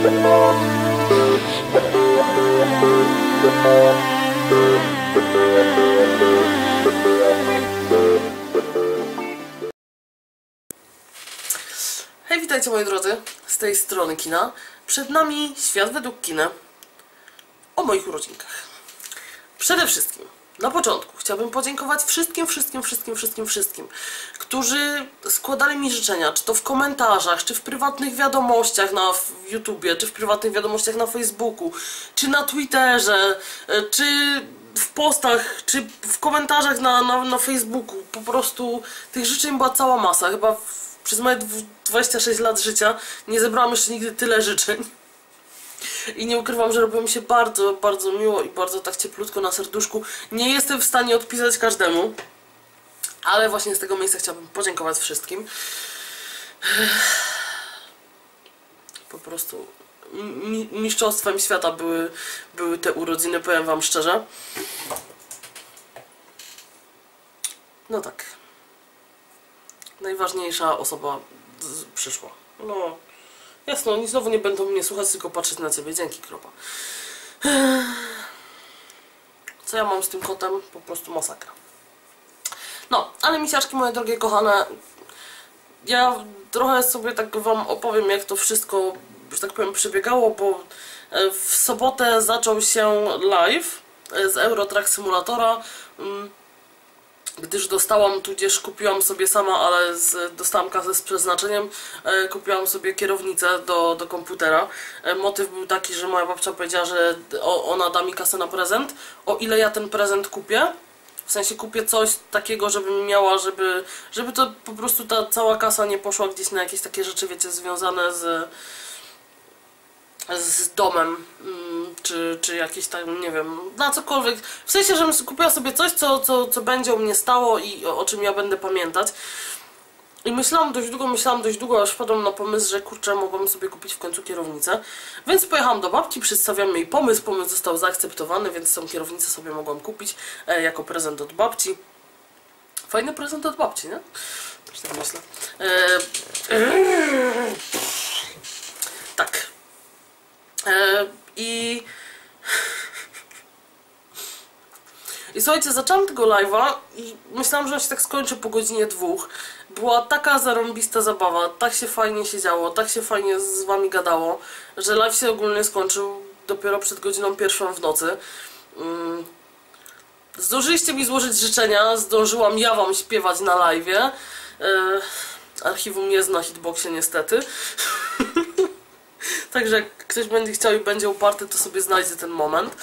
Hej, witajcie moi drodzy, z tej strony kina. Przed nami Świat według kina o moich urodzinkach. Przede wszystkim, na początku chciałabym podziękować wszystkim, którzy składali mi życzenia, czy to w komentarzach, czy w prywatnych wiadomościach na YouTubie, czy w prywatnych wiadomościach na Facebooku, czy na Twitterze, czy w postach, czy w komentarzach na Facebooku. Po prostu tych życzeń była cała masa. Chyba przez moje 26 lat życia nie zebrałam jeszcze nigdy tyle życzeń. I nie ukrywam, że robiło mi się bardzo, bardzo miło i bardzo tak cieplutko na serduszku. Nie jestem w stanie odpisać każdemu, ale właśnie z tego miejsca chciałabym podziękować wszystkim. Po prostu mistrzostwem świata były te urodziny, powiem wam szczerze. No tak. Najważniejsza osoba przyszła. No, jasno, oni znowu nie będą mnie słuchać, tylko patrzeć na ciebie. Dzięki, kropa. Co ja mam z tym kotem? Po prostu masakra. No, ale misiaczki moje drogie, kochane, ja trochę sobie tak wam opowiem, jak to wszystko, że tak powiem, przebiegało, bo w sobotę zaczął się live z Euro Truck Simulatora, gdyż dostałam, tudzież kupiłam sobie sama, ale dostałam kasę z przeznaczeniem, kupiłam sobie kierownicę do komputera. Motyw był taki, że moja babcia powiedziała, że ona da mi kasę na prezent, o ile ja ten prezent kupię. W sensie kupię coś takiego, żebym miała, żeby to po prostu ta cała kasa nie poszła gdzieś na jakieś takie rzeczy, wiecie, związane z domem, czy jakieś tam, nie wiem, na cokolwiek. W sensie, żebym kupiła sobie coś, co będzie u mnie stało i o czym ja będę pamiętać. I myślałam dość długo, aż wpadłam na pomysł, że kurczę, mogłam sobie kupić w końcu kierownicę. Więc pojechałam do babci, przedstawiam jej pomysł. Pomysł został zaakceptowany, więc tą kierownicę sobie mogłam kupić jako prezent od babci. Fajny prezent od babci, nie? Też tak myślę. Tak. I słuchajcie, zaczęłam tego live'a i myślałam, że on się tak skończy po godzinie 2. Była taka zarąbista zabawa, tak się fajnie siedziało, tak się fajnie z wami gadało, że live się ogólnie skończył dopiero przed godziną 1 w nocy. Zdążyliście mi złożyć życzenia, zdążyłam ja wam śpiewać na live'ie. Archiwum jest na hitboxie niestety. Także jak ktoś będzie chciał i będzie uparty, to sobie znajdzie ten moment.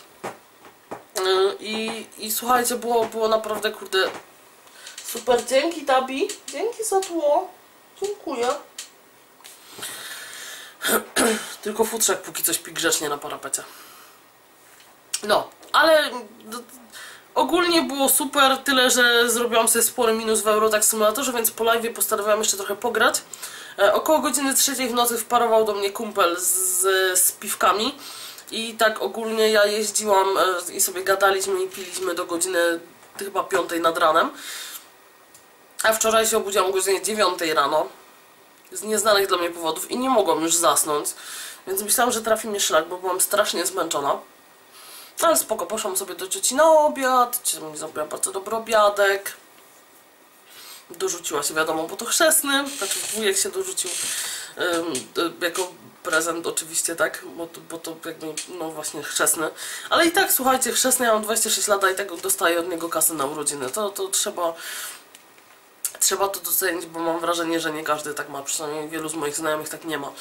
I słuchajcie, było naprawdę, kurde, super. Dzięki, Tabi. Dzięki za tło. Dziękuję. Tylko futrzak póki coś pi grzecznie na parapecie. No, ale ogólnie było super, tyle że zrobiłam sobie spory minus w Euro Truck Simulatorze, więc po live'ie postanowiłam jeszcze trochę pograć. Około godziny 3 w nocy wparował do mnie kumpel z piwkami i tak ogólnie ja jeździłam i sobie gadaliśmy i piliśmy do godziny chyba 5 nad ranem. A wczoraj się obudziłam o godzinie 9 rano z nieznanych dla mnie powodów i nie mogłam już zasnąć, więc myślałam, że trafi mnie szlak, bo byłam strasznie zmęczona. Ale spoko, poszłam sobie do cioci na obiad, ciocia mi zrobiła bardzo dobry obiadek. Dorzuciła się, wiadomo, bo to chrzestny, znaczy wujek się dorzucił jako prezent oczywiście, tak, bo to jakby, no właśnie chrzestny. Ale i tak, słuchajcie, chrzestny, ja mam 26 lat i tak dostaję od niego kasę na urodziny. To trzeba to docenić, bo mam wrażenie, że nie każdy tak ma, przynajmniej wielu z moich znajomych tak nie ma.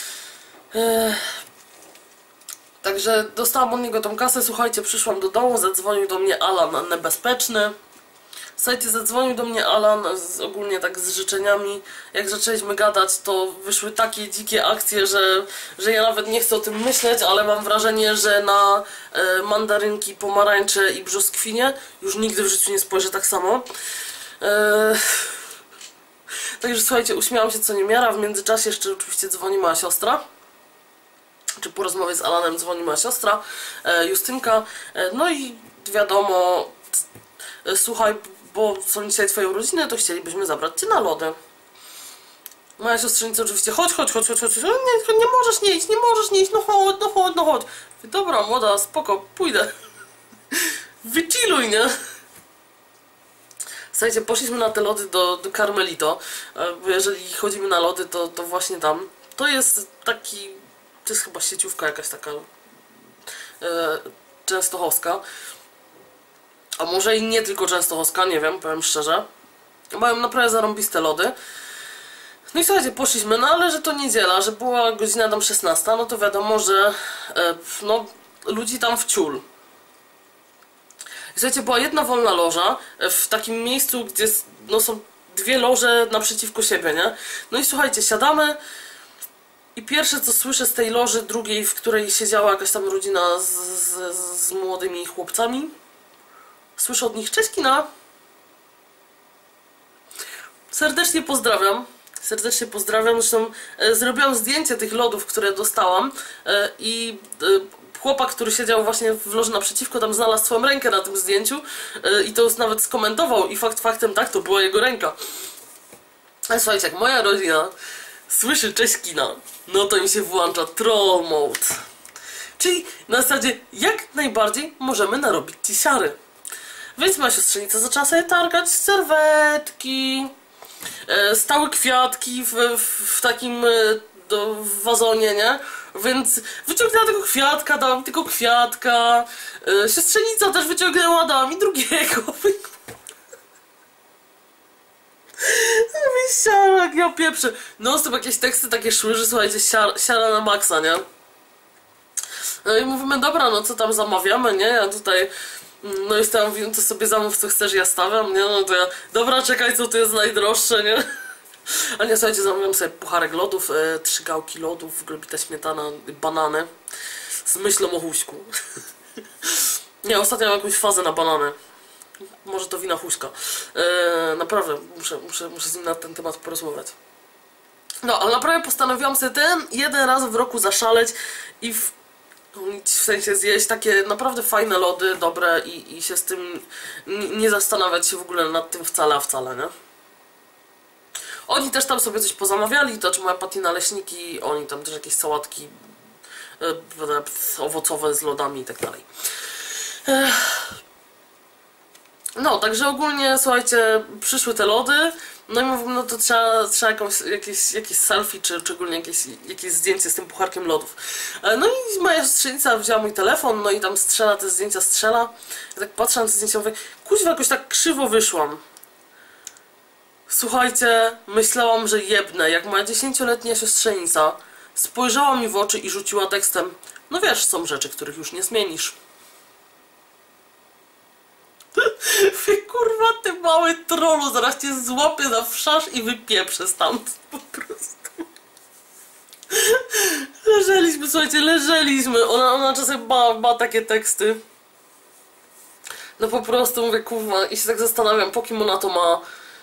Także dostałam od niego tą kasę, słuchajcie, przyszłam do domu, zadzwonił do mnie Alan Nebezpieczny. Słuchajcie, zadzwonił do mnie Alan ogólnie tak z życzeniami. Jak zaczęliśmy gadać, to wyszły takie dzikie akcje, że ja nawet nie chcę o tym myśleć, ale mam wrażenie, że na mandarynki, pomarańcze i brzoskwinie już nigdy w życiu nie spojrzę tak samo. Także słuchajcie, uśmiałam się co niemiara. W międzyczasie jeszcze oczywiście dzwoni moja siostra. Czy po rozmowie z Alanem dzwoni moja siostra, Justynka. No i wiadomo, słuchaj, bo są dzisiaj twoje urodziny, to chcielibyśmy zabrać cię na lody. Moja siostrzenica oczywiście, chodź, nie możesz nie iść, no chodź. Mówię, dobra, młoda, spoko, pójdę. Wychilluj, nie? Słuchajcie, poszliśmy na te lody do Carmelito, bo jeżeli chodzimy na lody, to właśnie tam. To jest taki, to jest chyba sieciówka jakaś taka częstochowska. A może i nie tylko częstochowska, nie wiem, powiem szczerze. Mają naprawdę zarąbiste lody. No i słuchajcie, poszliśmy, no ale że to niedziela, że była godzina tam 16, no to wiadomo, że no, ludzi tam w ciul. Słuchajcie, była jedna wolna loża w takim miejscu, gdzie no, są dwie loże naprzeciwko siebie, nie? No i słuchajcie, siadamy i pierwsze co słyszę z tej loży drugiej, w której siedziała jakaś tam rodzina z młodymi chłopcami, słyszę od nich: cześć kina! Serdecznie pozdrawiam. Zresztą zrobiłam zdjęcie tych lodów, które dostałam i chłopak, który siedział właśnie w loży naprzeciwko, tam znalazł swoją rękę na tym zdjęciu i to nawet skomentował i faktem tak, to była jego ręka. Ale słuchajcie, jak moja rodzina słyszy cześć kina, no to mi się włącza troll mode. Czyli na zasadzie jak najbardziej możemy narobić ci siary. Więc moja siostrzenica zaczęła sobie targać serwetki, stały kwiatki w takim w wazonie, nie? Więc wyciągnęła tego kwiatka, dała mi tego kwiatka. Siostrzenica też wyciągnęła, dała mi drugiego. Siara, jak ja pieprzę. No, to jakieś teksty takie szły, że słuchajcie, siara na maksa, nie? No i mówimy, dobra, no co tam zamawiamy, nie? Ja tutaj, no jestem, mówię, to sobie zamów co chcesz, ja stawiam, nie? No to ja, dobra, czekaj, co tu jest najdroższe, nie? A nie, słuchajcie, zamówiłem sobie pucharek lodów, 3 gałki lodów, glebita śmietana, banany z myślą o Huśku. Nie, ostatnio mam jakąś fazę na banany. Może to wina Huśka. Naprawdę, muszę z nim na ten temat porozmawiać. No, ale naprawdę postanowiłam sobie ten jeden raz w roku zaszaleć i w sensie zjeść takie naprawdę fajne lody, dobre i się z tym nie zastanawiać się w ogóle nad tym wcale, nie? Oni też tam sobie coś pozamawiali, to czy moja Patty naleśniki, oni tam też jakieś sałatki owocowe z lodami i tak dalej. No, także ogólnie, słuchajcie, przyszły te lody, no i mówimy, no to trzeba jakieś selfie, czy ogólnie jakieś zdjęcie z tym pucharkiem lodów. No i moja siostrzenica wzięła mój telefon, no i tam strzela, te zdjęcia strzela. Ja tak patrzę na te zdjęcia, mówię, kuźwa, jakoś tak krzywo wyszłam. Słuchajcie, myślałam, że jebnę, jak moja 10-letnia siostrzenica spojrzała mi w oczy i rzuciła tekstem: no wiesz, są rzeczy, których już nie zmienisz. Kurwa, ty mały trollu, zaraz cię złapię za wszasz i wypieprzę stamtąd po prostu. Leżeliśmy, słuchajcie, Ona czasem ma takie teksty. No po prostu mówię, kurwa, i się tak zastanawiam, po kim ona to ma.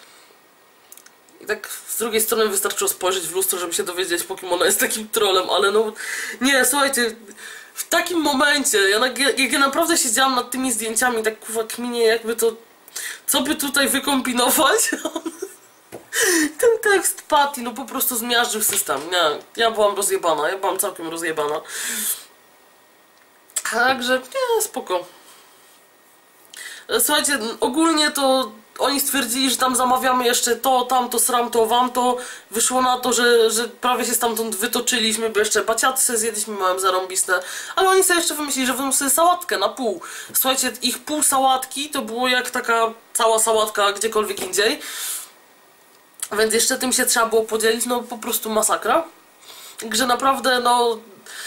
I tak z drugiej strony wystarczyło spojrzeć w lustro, żeby się dowiedzieć, po kim ona jest takim trolem, ale no... Nie, słuchajcie, w takim momencie, jak ja naprawdę siedziałam nad tymi zdjęciami, tak kurwa kminie, jakby to... Co by tutaj wykombinować? Ten tekst Patty, no po prostu zmiażdżył system, nie? Ja byłam rozjebana, ja byłam całkiem rozjebana. Także, nie, spoko. Słuchajcie, ogólnie to oni stwierdzili, że tam zamawiamy jeszcze to, tamto, sramto, wamto. Wyszło na to, że prawie się stamtąd wytoczyliśmy, bo jeszcze baciaty sobie zjedliśmy, miałem zarąbiste. Ale oni sobie jeszcze wymyślili, że wezmą sobie sałatkę na pół. Słuchajcie, ich pół sałatki to było jak taka cała sałatka gdziekolwiek indziej. Więc jeszcze tym się trzeba było podzielić, no po prostu masakra. Także naprawdę, no...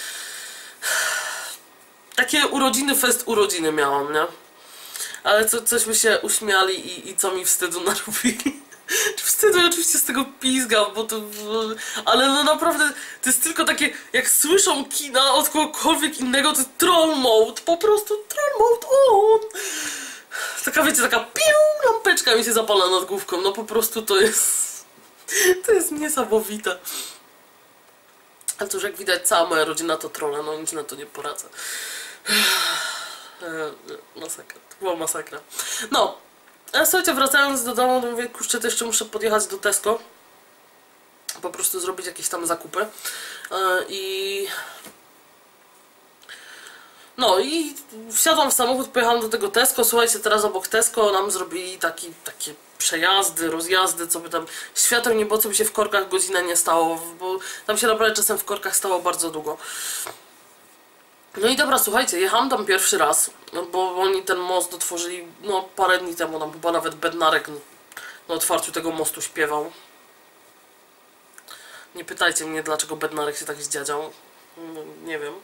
Takie urodziny miałam, nie? Ale cośmy się uśmiali i co mi wstydu narobili. Wstydu oczywiście z tego pizgam, bo to... Ale no naprawdę, to jest tylko takie, jak słyszą kina od kogokolwiek innego, to jest troll mode, po prostu troll mode on. Taka, wiecie, taka piu, lampeczka mi się zapala nad główką, no po prostu to jest... To jest niesamowite. Ale to już jak widać, cała moja rodzina to trolle, no nic na to nie poradzę. Masakra, to była masakra. No, a słuchajcie, wracając do domu, to mówię, kurczę, to jeszcze muszę podjechać do Tesco. po prostu zrobić jakieś tam zakupy. No i wsiadłam w samochód, pojechałam do tego Tesco. Słuchajcie, teraz obok Tesco nam zrobili takie przejazdy, rozjazdy, co by tam, świateł nie było, co by się w korkach godzinę nie stało, bo tam się naprawdę czasem w korkach stało bardzo długo. No i dobra, słuchajcie, jechałam tam pierwszy raz, bo oni ten most otworzyli no parę dni temu, tam chyba nawet Bednarek na otwarciu tego mostu śpiewał. Nie pytajcie mnie, dlaczego Bednarek się tak zdziadział, nie wiem.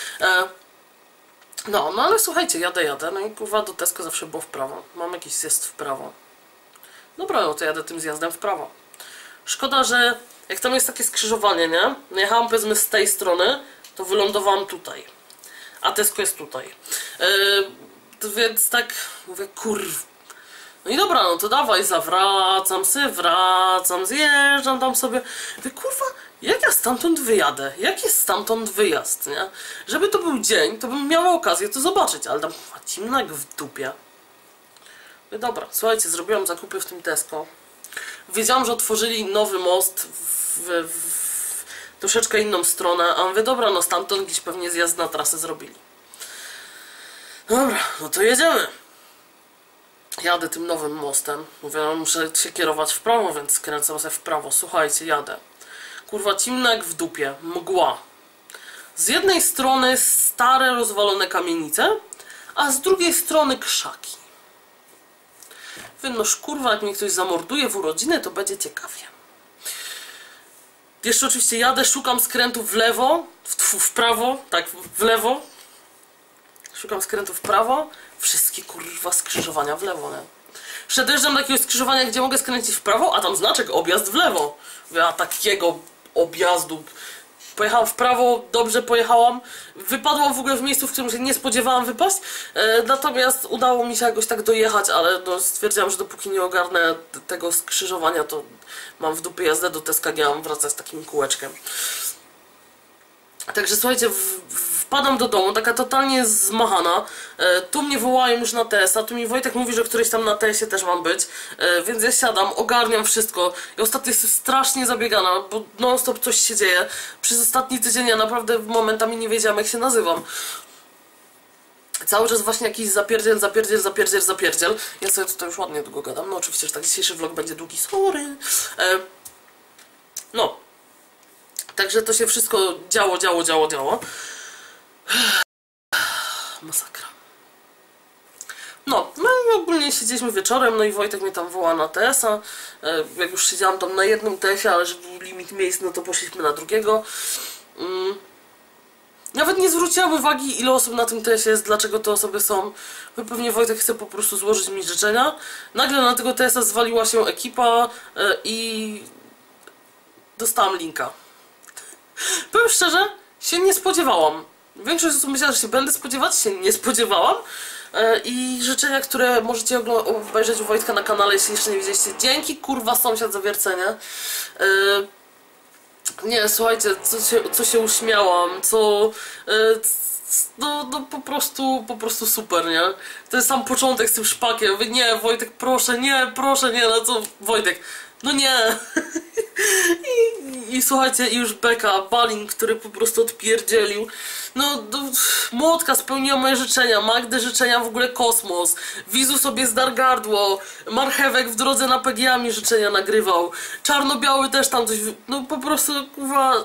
No ale słuchajcie, jadę, no i kurwa do Tesco zawsze było w prawo. Mam jakiś zjazd w prawo. Dobra, no to jadę tym zjazdem w prawo. Szkoda, że jak tam jest takie skrzyżowanie, nie? Jechałam powiedzmy z tej strony, to wylądowałam tutaj. A Tesco jest tutaj. Więc tak mówię, kurw. No i dobra, no to dawaj, wracam, zjeżdżam tam sobie. Mówię, kurwa, jak ja stamtąd wyjadę? Jak jest stamtąd wyjazd, nie? Żeby to był dzień, to bym miała okazję to zobaczyć, ale tam ciemno jak w dupie. Mówię, dobra, słuchajcie, zrobiłam zakupy w tym Tesco. Wiedziałam, że otworzyli nowy most w troszeczkę inną stronę, a mówię, dobra, no stamtąd gdzieś pewnie zjazd na trasę zrobili. Dobra, no to jedziemy. Jadę tym nowym mostem. Mówię, no muszę się kierować w prawo, więc skręcam sobie w prawo. Słuchajcie, jadę. Kurwa, ciemno jak w dupie. Mgła. Z jednej strony stare, rozwalone kamienice, a z drugiej strony krzaki. Mówię, noż kurwa, jak mnie ktoś zamorduje w urodziny, to będzie ciekawie. Jeszcze oczywiście jadę, szukam skrętu w lewo, w prawo, tak, w lewo. Szukam skrętu w prawo, wszystkie kurwa skrzyżowania w lewo, nie? Przedjeżdżam do jakiegoś skrzyżowania, gdzie mogę skręcić w prawo, a tam znaczek objazd w lewo. Mówię, a takiego objazdu. Pojechałam w prawo, dobrze pojechałam. Wypadłam w ogóle w miejscu, w którym się nie spodziewałam wypaść. Natomiast udało mi się jakoś tak dojechać, ale no, stwierdziłam, że dopóki nie ogarnę tego skrzyżowania, to mam w dupie jazdę do Teska, nie mam wracać z takim kółeczkiem. Także słuchajcie, wpadam do domu, taka totalnie zmachana. Tu mnie wołają już na TS-a, tu mi Wojtek mówi, że któryś tam na TS-ie też mam być. Więc ja siadam, ogarniam wszystko. I ostatnio jestem strasznie zabiegana, bo non stop coś się dzieje. Przez ostatni tydzień ja naprawdę momentami nie wiedziałam, jak się nazywam. Cały czas właśnie jakiś zapierdziel. Ja sobie tutaj już ładnie długo gadam. No oczywiście, że tak dzisiejszy vlog będzie długi, sorry. No. Także to się wszystko działo. Masakra. No i ogólnie siedzieliśmy wieczorem, no i Wojtek mnie tam woła na TS-a. Jak już siedziałam tam na jednym TS-ie, ale że był limit miejsc, no to poszliśmy na drugiego. Nawet nie zwróciłam uwagi, ile osób na tym TS-ie jest, dlaczego te osoby są. Bo pewnie Wojtek chce po prostu złożyć mi życzenia. Nagle na tego TS-a zwaliła się ekipa i dostałam linka. Powiem szczerze, się nie spodziewałam. Większość osób myślała, że się będę spodziewać, się nie spodziewałam. I życzenia, które możecie obejrzeć u Wojtka na kanale, jeśli jeszcze nie widzieliście. Dzięki, kurwa, sąsiad, za wiercenie. Nie, słuchajcie, co się uśmiałam, no po prostu super, nie? To jest sam początek z tym szpakiem. Mówię, nie, Wojtek, proszę, nie, no co, Wojtek, no nie. I słuchajcie, i już beka, Balin, który po prostu odpierdzielił. No, Młotka spełniła moje życzenia, Magdy życzenia w ogóle kosmos, Wizu sobie zdarł gardło, Marchewek w drodze na PGA mi życzenia nagrywał, Czarno-Biały też tam coś, no po prostu, kurwa,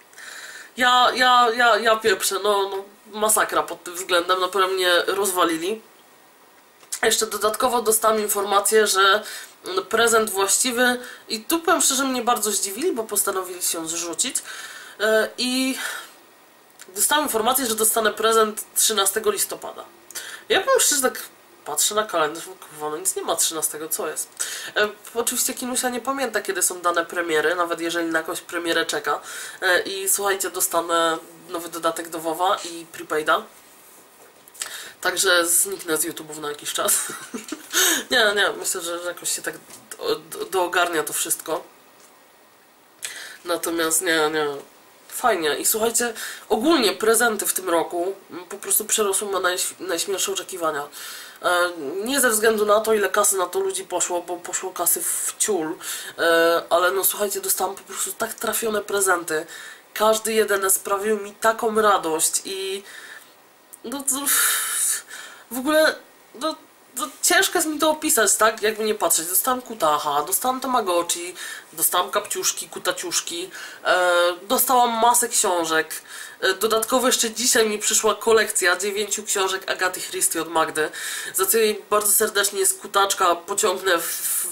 ja pieprzę, no masakra pod tym względem, naprawdę mnie rozwalili. Jeszcze dodatkowo dostałam informację, że prezent właściwy, i tu powiem szczerze, mnie bardzo zdziwili, bo postanowili się zrzucić, i dostałam informację, że dostanę prezent 13 listopada. Ja powiem szczerze, tak patrzę na kalendarz, kurwa, no nic nie ma 13, co jest? Oczywiście Kinusia nie pamięta, kiedy są dane premiery, nawet jeżeli na jakąś premierę czeka. I słuchajcie, dostanę nowy dodatek do WoWa i prepaida. Także zniknę z YouTube'ów na jakiś czas. nie, myślę, że jakoś się tak doogarnia to wszystko. Natomiast nie. Fajnie. I słuchajcie, ogólnie prezenty w tym roku po prostu przerosły na najśmielsze oczekiwania. Nie ze względu na to, ile kasy na to ludzi poszło, bo poszło kasy w ciul, ale no słuchajcie, dostałam po prostu tak trafione prezenty. Każdy jeden sprawił mi taką radość i no to w ogóle no, ciężko jest mi to opisać, tak? Jakby nie patrzeć. Dostałam kutaha, dostałam tamagotchi, dostałam kapciuszki, kutaciuszki, dostałam masę książek. Dodatkowo jeszcze dzisiaj mi przyszła kolekcja 9 książek Agaty Christie od Magdy, za co jej bardzo serdecznie z kutaczka pociągnę w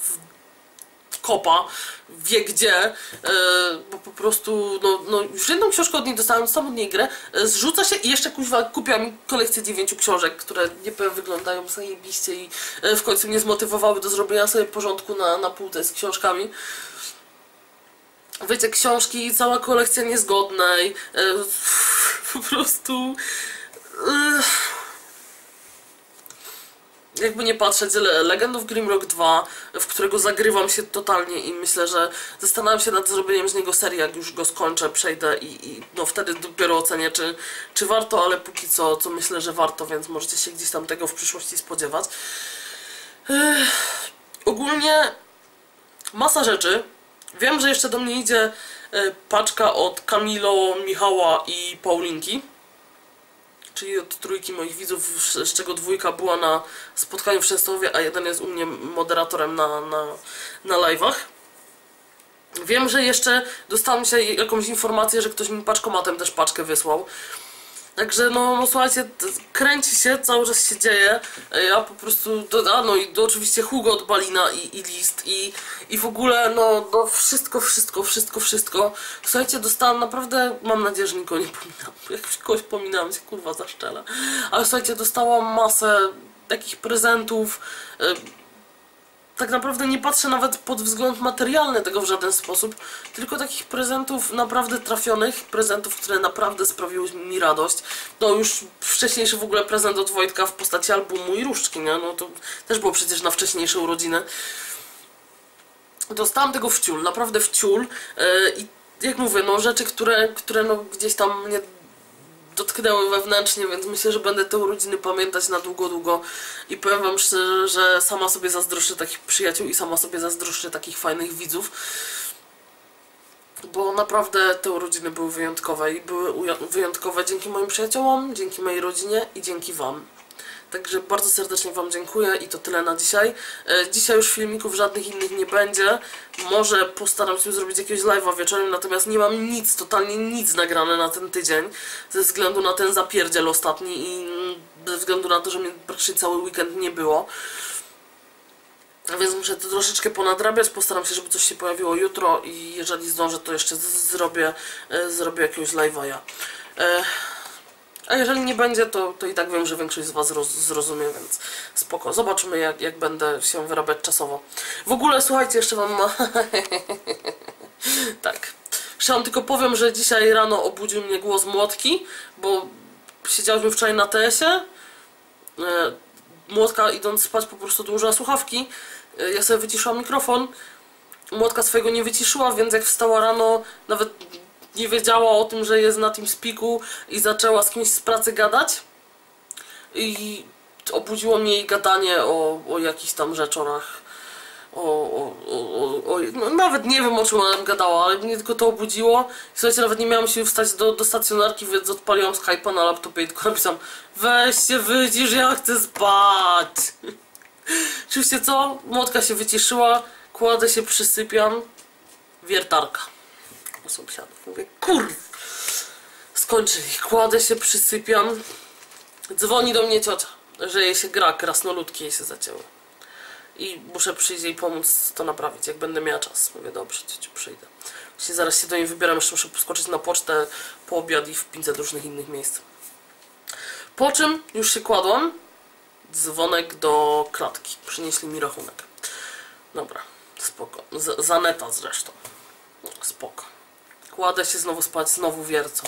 kopa, wie gdzie, bo po prostu, no już jedną książkę od niej dostałem od niej grę, zrzuca się i jeszcze kuźwa kupiła mi kolekcję 9 książek, które nie powiem, wyglądają zajebiście i w końcu mnie zmotywowały do zrobienia sobie porządku na półce z książkami. Wiecie, książki, cała kolekcja niezgodnej, po prostu... Jakby nie patrzeć, Legend of Grimrock 2, w którego zagrywam się totalnie i myślę, że zastanawiam się nad zrobieniem z niego serii, jak już go skończę, przejdę i no wtedy dopiero ocenię, czy warto, ale póki co myślę, że warto, więc możecie się gdzieś tam tego w przyszłości spodziewać. Ogólnie masa rzeczy. Wiem, że jeszcze do mnie idzie paczka od Kamilo, Michała i Paulinki, czyli od trójki moich widzów, z czego dwójka była na spotkaniu w Częstochowie, a jeden jest u mnie moderatorem na live'ach. Wiem, że jeszcze dostałem dzisiaj jakąś informację, że ktoś mi paczkomatem też paczkę wysłał. Także no słuchajcie, kręci się, cały czas się dzieje. Ja po prostu, no i oczywiście Hugo od Balina i list i w ogóle no wszystko. Słuchajcie, dostałam naprawdę, mam nadzieję, że nikogo nie pominam. Jak kogoś pominam, się kurwa zaszczela. Ale słuchajcie, dostałam masę takich prezentów. Tak naprawdę nie patrzę nawet pod wzgląd materialny tego w żaden sposób, tylko takich prezentów naprawdę trafionych, prezentów, które naprawdę sprawiły mi radość. No już wcześniejszy w ogóle prezent od Wojtka w postaci albumu i różdżki, nie? No to też było przecież na wcześniejsze urodziny. Dostałam tego w ciul, naprawdę w ciul i jak mówię, no rzeczy, które no gdzieś tam mnie dotknęły wewnętrznie, więc myślę, że będę te urodziny pamiętać na długo i powiem wam szczerze, że sama sobie zazdroszczę takich przyjaciół i sama sobie zazdroszczę takich fajnych widzów, bo naprawdę te urodziny były wyjątkowe i były wyjątkowe dzięki moim przyjaciołom, dzięki mojej rodzinie i dzięki wam. Także bardzo serdecznie wam dziękuję i to tyle na dzisiaj. Dzisiaj już filmików żadnych innych nie będzie. Może postaram się zrobić jakiegoś live'a wieczorem, natomiast nie mam nic, totalnie nic nagrane na ten tydzień. Ze względu na ten zapierdziel ostatni i ze względu na to, że mnie praktycznie cały weekend nie było. Więc muszę to troszeczkę ponadrabiać, postaram się, żeby coś się pojawiło jutro i jeżeli zdążę, to jeszcze zrobię jakiegoś live'a ja. A jeżeli nie będzie, to i tak wiem, że większość z was zrozumie, więc spoko. Zobaczymy, jak będę się wyrabiać czasowo. W ogóle, słuchajcie, jeszcze wam tak. Jeszcze wam tylko powiem, że dzisiaj rano obudził mnie głos Młotki, bo siedziałyśmy wczoraj na TS-ie. Młotka, idąc spać, po prostu dołożyła słuchawki. Ja sobie wyciszyłam mikrofon. Młotka swojego nie wyciszyła, więc jak wstała rano, nawet nie wiedziała o tym, że jest na TeamSpeaku i zaczęła z kimś z pracy gadać. I obudziło mnie jej gadanie o jakichś tam rzeczach. No, nawet nie wiem, o czym ona gadała, ale mnie tylko to obudziło. Słuchajcie, nawet nie miałam siły wstać do stacjonarki, więc odpaliłam Skype'a na laptopie i tylko napisałam: weź się wycisz, ja chcę spać. Oczywiście co? Młotka się wyciszyła, kładę się, przysypiam. Wiertarka u sąsiadów. Mówię, kurw, skończyli. Kładę się, przysypiam. Dzwoni do mnie ciocia, że jej się gra, krasnoludki jej się zacięły. I muszę przyjść jej pomóc to naprawić, jak będę miała czas. Mówię, dobrze, ciociu, przyjdę. Właśnie zaraz się do niej wybieram, jeszcze muszę poskoczyć na pocztę po obiad i w 500 różnych innych miejsc. Po czym już się kładłam. Dzwonek do klatki. Przynieśli mi rachunek. Dobra, spoko. Za neta zresztą. Spoko. Kładę się znowu spać, znowu wiercą.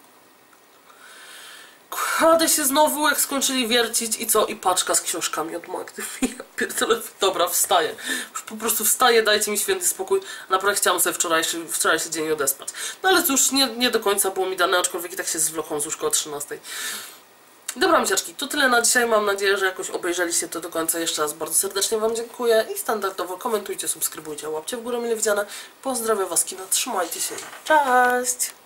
Kładę się znowu, jak skończyli wiercić i co? I paczka z książkami od Magdy. Ja pierdolę, dobra, wstaję. Już po prostu wstaję, dajcie mi święty spokój. Naprawdę chciałam sobie wczorajszy dzień odespać. No ale cóż, nie do końca było mi dane, aczkolwiek i tak się zwlokłam z łóżka o 13. Dobra, misiaczki, to tyle na dzisiaj. Mam nadzieję, że jakoś obejrzeliście to do końca. Jeszcze raz bardzo serdecznie Wam dziękuję i standardowo komentujcie, subskrybujcie, łapcie w górę mile widziane. Pozdrawiam Was, kina, trzymajcie się. Cześć!